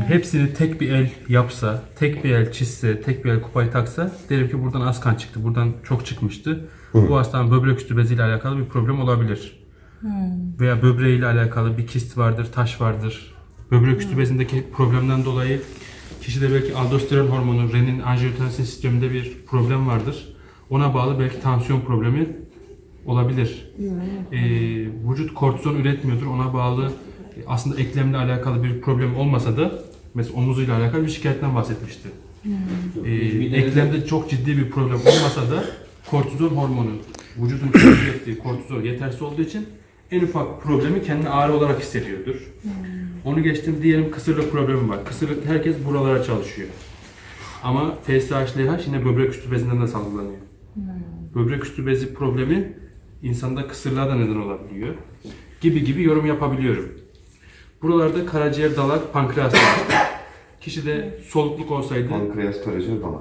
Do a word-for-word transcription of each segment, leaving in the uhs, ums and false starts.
hepsini tek bir el yapsa, tek bir el çizse, tek bir el kupayı taksa derim ki buradan az kan çıktı, buradan çok çıkmıştı. Hı. Bu hastanın böbrek üstü beziyle alakalı bir problem olabilir. Hı. Veya böbreğiyle alakalı bir kist vardır, taş vardır. Böbrek üstü bezindeki problemden dolayı kişide belki aldosteron hormonu, renin, angiotensin sisteminde bir problem vardır. Ona bağlı belki tansiyon problemi olabilir. Ee, vücut kortizon üretmiyordur. Ona bağlı aslında eklemle alakalı bir problem olmasa da mesela omuzuyla alakalı bir şikayetten bahsetmişti. Ee, eklemde çok ciddi bir problem olmasa da kortizon hormonu, vücudun ürettiği kortizol yetersiz olduğu için en ufak problemi kendine ağrı olarak hissediyordur. Onu geçtim, diyelim kısırlık problemi var. Kısırlık herkes buralara çalışıyor. Ama F S H L H yine böbrek üstü bezinden de salgılanıyor. Böbrek üstü bezi problemi insanda kısırlığa da neden olabiliyor. Gibi gibi yorum yapabiliyorum. Buralarda karaciğer, dalak, pankreas var. Kişide solukluk olsaydı... Pankreas, karaciğer, dalak.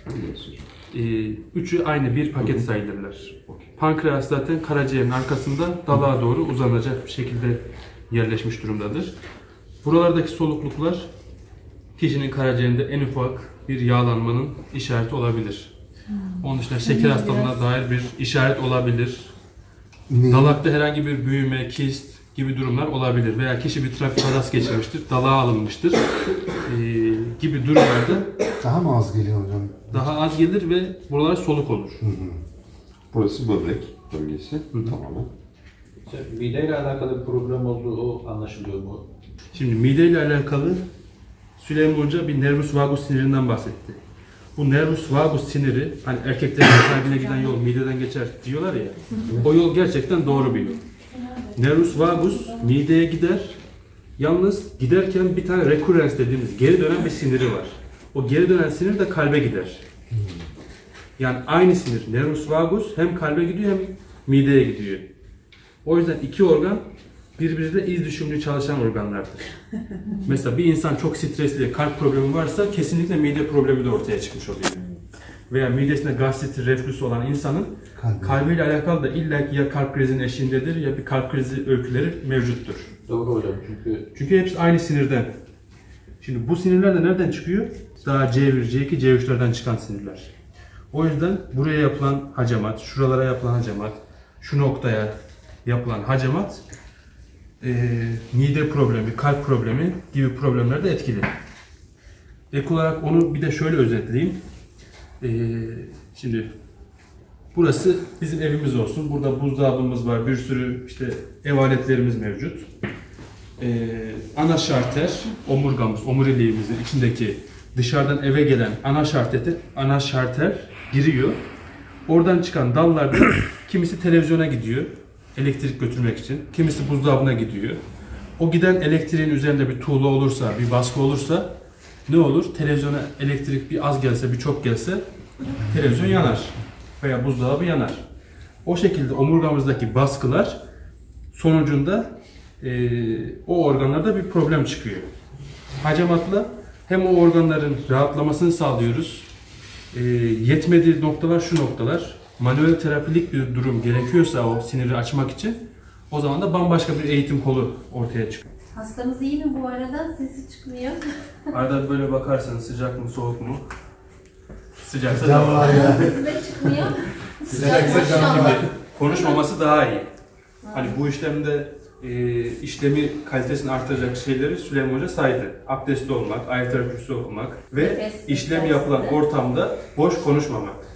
E, üçü aynı bir paket sayılırlar. Pankreas zaten karaciğerin arkasında dalağa doğru uzanacak bir şekilde yerleşmiş durumdadır. Buralardaki solukluklar kişinin karaciğerinde en ufak bir yağlanmanın işareti olabilir. Onun dışında şeker hastalığına dair bir işaret olabilir. Dalakta herhangi bir büyüme, kist gibi durumlar olabilir. Veya kişi bir trafik kazası geçirmiştir, dalağa alınmıştır ee, gibi durumlarda daha mı az geliyor hocam? Daha az gelir ve buralar soluk olur. Hı hı. Burası böbrek bölgesi. Hı hı. Tamamen. Mideyle alakalı bir problem olduğu anlaşılıyor mu? Şimdi mideyle alakalı Süleyman Hoca bir nervus vagus sinirinden bahsetti. Bu nervus vagus siniri, hani erkeklerin kalbine giden yol mideden geçer diyorlar ya, o yol gerçekten doğru bir yol. Nervus vagus mideye gider, yalnız giderken bir tane recurrence dediğimiz geri dönen bir siniri var. O geri dönen sinir de kalbe gider. Yani aynı sinir, nervus vagus hem kalbe gidiyor hem mideye gidiyor. O yüzden iki organ birbiriyle iz düşümlü çalışan organlardır. Mesela bir insan çok stresli, kalp problemi varsa kesinlikle mide problemi de ortaya çıkmış oluyor. Veya midesinde gastrit, reflüs olan insanın Kalbi. kalbiyle alakalı da illaki ya kalp krizinin eşiğindedir ya bir kalp krizi öyküleri mevcuttur. Doğru hocam çünkü... Çünkü hepsi aynı sinirden. Şimdi bu sinirler de nereden çıkıyor? Daha C bir, C iki, C üçlerden çıkan sinirler. O yüzden buraya yapılan hacamat, şuralara yapılan hacamat, şu noktaya yapılan hacamat e, mide problemi, kalp problemi gibi problemlerde etkili. Ek olarak onu bir de şöyle özetleyeyim. E, şimdi burası bizim evimiz olsun. Burada buzdolabımız var, bir sürü işte ev aletlerimiz mevcut. E, ana şarter, omurgamız, omuriliğimizin içindeki dışarıdan eve gelen ana şarter, ana şarter giriyor. Oradan çıkan dallarda kimisi televizyona gidiyor. Elektrik götürmek için. Kimisi buzdolabına gidiyor. O giden elektriğin üzerinde bir tuğla olursa, bir baskı olursa ne olur? Televizyona elektrik bir az gelse, bir çok gelse televizyon yanar. Veya buzdolabı yanar. O şekilde omurgamızdaki baskılar sonucunda e, o organlarda bir problem çıkıyor. Hacamatla hem o organların rahatlamasını sağlıyoruz. E, yetmediği noktalar şu noktalar. Manuel terapilik bir durum gerekiyorsa o siniri açmak için o zaman da bambaşka bir eğitim kolu ortaya çıkıyor. Hastamız iyi mi bu arada? Sesi çıkmıyor. Arada böyle bakarsanız sıcak mı soğuk mu? Sıcaksa Sıcak da var ya. Sesi de çıkmıyor. Sıcaksa şimdi konuşmaması daha iyi. Hani bu işlemde e, işlemi kalitesini artıracak şeyleri Süleyman Hoca saydı. Abdestli olmak, ayet-i kürsü okumak ve Nefes, işlem nefes, yapılan nefes. ortamda boş konuşmamak.